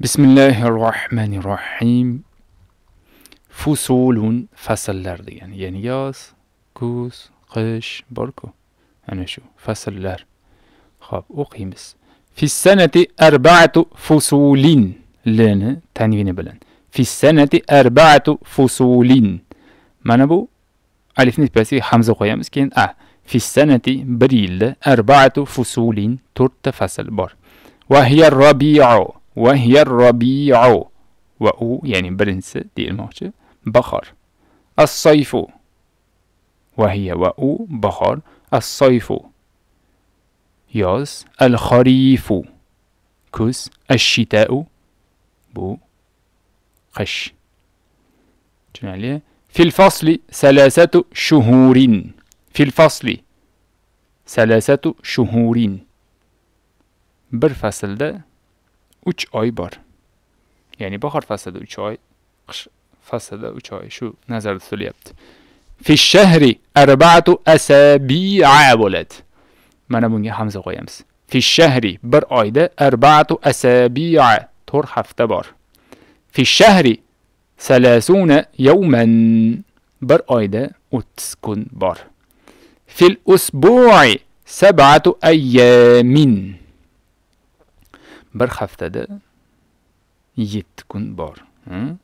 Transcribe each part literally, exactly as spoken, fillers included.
Bismillahirrahmanirrahim. Fusulun fasllar degani, ya'ni yoz, kuz, qish bor-ku. Ana shu fasllar. Xo'p, o'qiymiz. Fis sanati arba'atu fusulin lini tanvini bilan. Fis sanati arba'atu fusulin. Mana bu alifni tepasiga hamza qo'yamiz, keyin a. Fis sanati bir yilda arba'atu fusulin to'rtta fasl bor. Va hiya ar-rabi'u va hiya ar-rabi'u. Va u ya'ni birinchisi deyilmoqchi bahor. As-sayfu va hiya va u bahor. As-sayfu yoz. Al-kharifu kuz. Ash-shita'u bu qish. Tushunarli? Fil fasli salasatu shuhurin. Fil fasli salasatu shuhurin. Bir faslda uch oy bor. Ya'ni bahor faslida uch oy, qish faslida uch oy. Shu nazarda tutilyapti. Fi shahri arba'atu asabi'a bo'ladi. Mana bunga hamza qo'yamiz. Fi shahri bir oyda arba'atu asabi'a to'rt hafta bor. Fi shahri salasuna yawman bir oyda o'ttiz kun bor. Fil usbu'i sab'atu ayyamin bir haftada yetti kun bor. Hmm?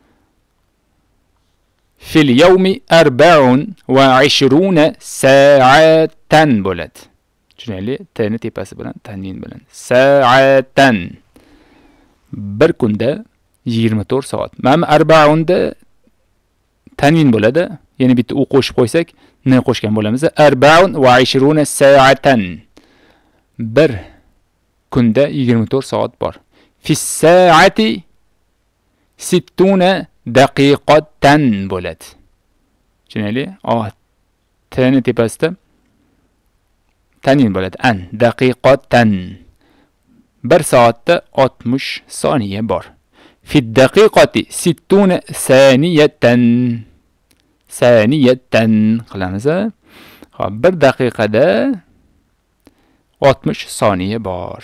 Fil yawmi arba'un va ishruna sa'atan bo'ladi. Tushunarli? T'ni tepasi bilan, tanvin bilan. Sa'atan. Bir kunda yigirma to'rt soat. Mana arba'unda tanvin bo'ladi. Yana bitta u qo'shib qo'ysak, ne qo'shgan bo'lamiz? Arba'un va ishruna sa'atan. Bir kunda yigirma to'rt soat bor. Fis sa'ati sittuna daqiqatan bo'ladi. Tushunarli? Oh, t'ni tepasida tanvin bo'ladi. An daqiqatan. Bir soatda oltmish soniya bor. Fid daqiqati sittuna saniyatan. Saniyatan qilamiz. Xo'p, bir daqiqada oltmish soniya bor.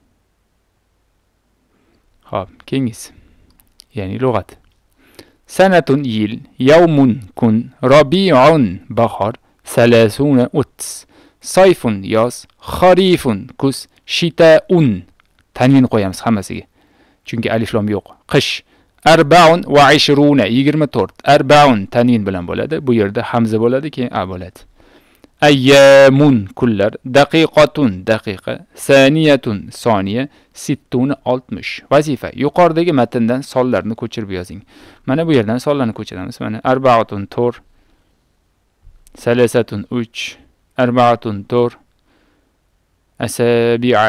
Xo'p, keyingisi. Ya'ni lug'at. Sanatun yil, yawmun kun, rabi'un bahor, salasuna o'ttiz, sayfun yoz, xarifun kuz, shita'un tanvin qo'yamiz hammasiga. Chunki alif lam yo'q. Qish. Arba'un va ishruna yigirma to'rt. Arba'un tanvin bilan bo'ladi. Bu yerda hamza bo'ladi, keyin a bo'ladi. Ayyamun kunlar, daqiqatun daqiqa, saniyatun soniya, sittuna oltmish. Vazifa. Yuqoridagi matndan sonlarni ko'chirib yozing. Mana bu yerdan sonlarni ko'chiramiz. Mana arba'atun to'rt, salasatun uch, arba'atun to'rt, asabi'a.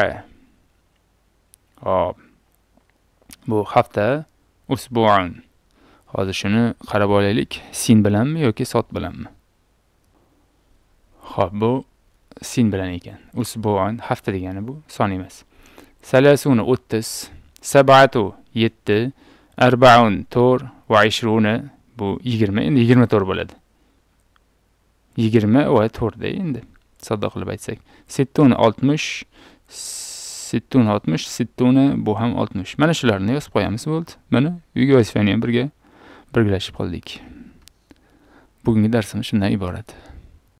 Hop. Bu hafta, usbu'un. Hozir shuni qarab olaylik. Sin bilanmi yoki sot bilanmi? Xo'p, bu sin bilan ekan. Usbu'un hafta degani bu son emas. Salasuna o'ttiz, sab'atu yetti, arba'un to'rt va ishruna bu yigirma, endi yigirma to'rt bo'ladi. yigirma va to'rt da endi sodda qilib aytsak. Sittuna oltmish, sittuna oltmish, sittuna bu ham oltmish. Mana shularni yozib qo'yamiz bo'ldi. Mana uyga vazifani ham birga birgalashib qoldik. Bugungi darsimiz shundan iborat.